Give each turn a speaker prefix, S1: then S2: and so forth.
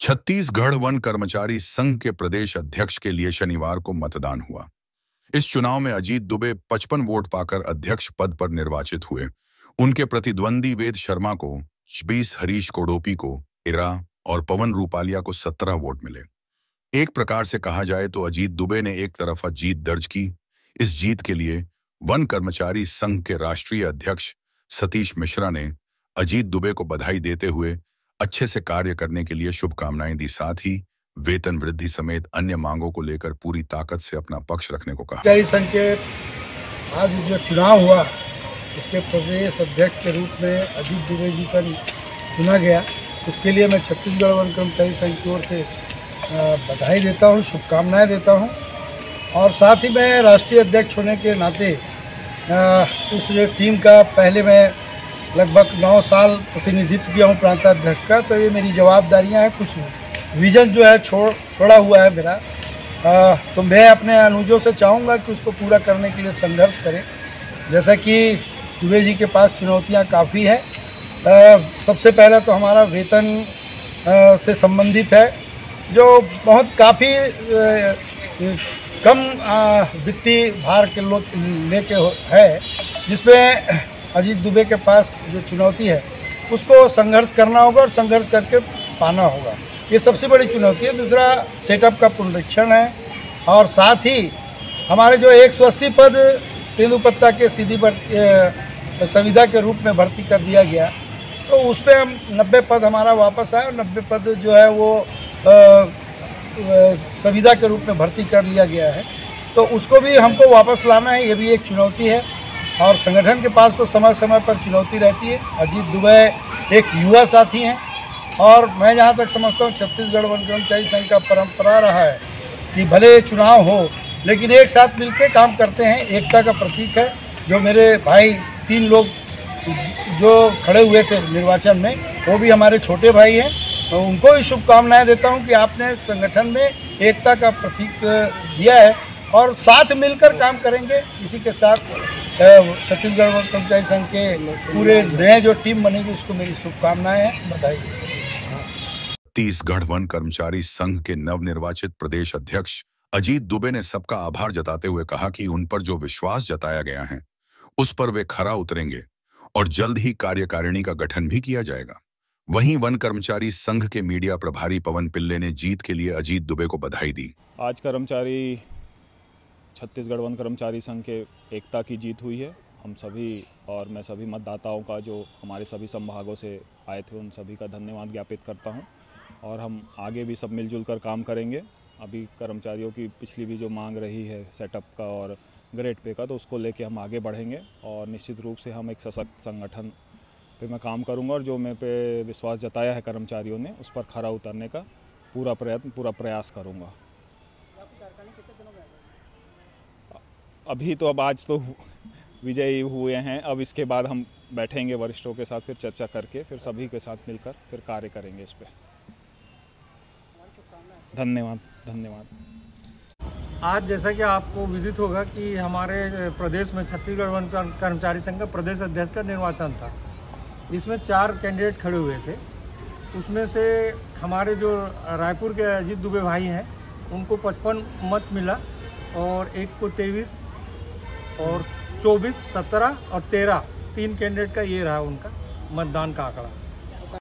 S1: Chhattisgarh one कर्मचारी संघ के प्रदेश अध्यक्ष के लिए शनिवार को मतदान हुआ। इस चुनाव में अजीत दुबे 55 वोट पाकर अध्यक्ष पद पर निर्वाचित हुए। उनके प्रतिद्वंदी वेद शर्मा को 20, हरीश कोडोपी को 13 और पवन रूपालिया को 17 वोट मिले। एक प्रकार से कहा जाए तो अजीत दुबे ने एक तरफा जीत दर्ज की। इस जीत के लिए वन कर्मचारी संघ के राष्ट्रीय अध्यक्ष सतीश मिश्रा ने अजीत दुबे को बधाई देते हुए अच्छे से कार्य करने के लिए शुभकामनाएं दी। साथ ही वेतन वृद्धि समेत अन्य मांगों को लेकर पूरी ताकत से अपना पक्ष रखने को कहा।
S2: कर्मचारी संघ के आज जो चुनाव हुआ उसके प्रदेश अध्यक्ष के रूप में अजीत दुबे जी का चुना गया। इसके लिए मैं छत्तीसगढ़ वन कर्मचारी संघ की ओर से बधाई देता हूँ, शुभकामनाएं देता हूँ। और साथ ही मैं राष्ट्रीय अध्यक्ष होने के नाते इस टीम का पहले मैं लगभग 9 साल प्रतिनिधित्व किया हूँ प्रांताध्यक्ष का, तो ये मेरी जवाबदारियाँ हैं। कुछ विज़न जो है छोड़ा हुआ है मेरा, तो मैं अपने अनुजों से चाहूँगा कि उसको पूरा करने के लिए संघर्ष करें। जैसा कि दुबे जी के पास चुनौतियाँ काफ़ी हैं। सबसे पहले तो हमारा वेतन से संबंधित है, जो बहुत काफ़ी कम वित्तीय भार के लोग लेके है, जिसमें अजीत दुबे के पास जो चुनौती है उसको संघर्ष करना होगा और संघर्ष करके पाना होगा। ये सबसे बड़ी चुनौती है। दूसरा सेटअप का पुनरीक्षण है, और साथ ही हमारे जो 180 पद तेंदुपत्ता के सीधी संविदा के रूप में भर्ती कर दिया गया, तो उस पर हम 90 पद हमारा वापस आए और 90 पद जो है वो संविदा के रूप में भर्ती कर लिया गया है, तो उसको भी हमको वापस लाना है। ये भी एक चुनौती है, और संगठन के पास तो समय समय पर चुनौती रहती है। अजीत दुबे एक युवा साथी हैं, और मैं जहाँ तक समझता हूँ छत्तीसगढ़ वन कर्मचारी संघ का परंपरा रहा है कि भले चुनाव हो लेकिन एक साथ मिलकर काम करते हैं। एकता का प्रतीक है। जो मेरे भाई 3 लोग जो खड़े हुए थे निर्वाचन में, वो भी हमारे छोटे भाई हैं, तो उनको भी शुभकामनाएं देता हूं कि आपने संगठन में एकता का प्रतीक दिया है और साथ मिलकर काम करेंगे। इसी के साथ छत्तीसगढ़ वन कर्मचारी संघ के पूरे नए जो टीम बनेगी उसको मेरी शुभकामनाएं हैं, बधाई।
S1: छत्तीसगढ़ वन कर्मचारी संघ के नवनिर्वाचित प्रदेश अध्यक्ष अजीत दुबे ने सबका आभार जताते हुए कहा कि उन पर जो विश्वास जताया गया है उस पर वे खरा उतरेंगे और जल्द ही कार्यकारिणी का गठन भी किया जाएगा। वहीं वन कर्मचारी संघ के मीडिया प्रभारी पवन पिल्ले ने जीत के लिए अजीत दुबे को बधाई दी।
S3: आज छत्तीसगढ़ वन कर्मचारी संघ के एकता की जीत हुई है। हम सभी और मैं सभी मतदाताओं का, जो हमारे सभी संभागों से आए थे, उन सभी का धन्यवाद ज्ञापित करता हूं, और हम आगे भी सब मिलजुल कर काम करेंगे। अभी कर्मचारियों की पिछली भी जो मांग रही है सेटअप का और ग्रेड पे का, तो उसको लेके हम आगे बढ़ेंगे, और निश्चित रूप से हम एक सशक्त संगठन पे मैं काम करूंगा, और जो मेरे पे विश्वास जताया है कर्मचारियों ने उस पर खरा उतरने का पूरा प्रयास करूंगा। अभी तो आज तो विजयी हुए हैं, अब इसके बाद हम बैठेंगे वरिष्ठों के साथ, फिर चर्चा करके फिर सभी के साथ मिलकर फिर कार्य करेंगे इस पे। धन्यवाद।
S2: आज जैसा कि आपको विदित होगा कि हमारे प्रदेश में छत्तीसगढ़ वन कर्मचारी संघ का प्रदेश अध्यक्ष का निर्वाचन था। इसमें 4 कैंडिडेट खड़े हुए थे। उसमें से हमारे जो रायपुर के अजीत दुबे भाई हैं उनको 55 मत मिला, और एक को 23 और 24, 17 और 13 3 कैंडिडेट का ये रहा उनका मतदान का आंकड़ा।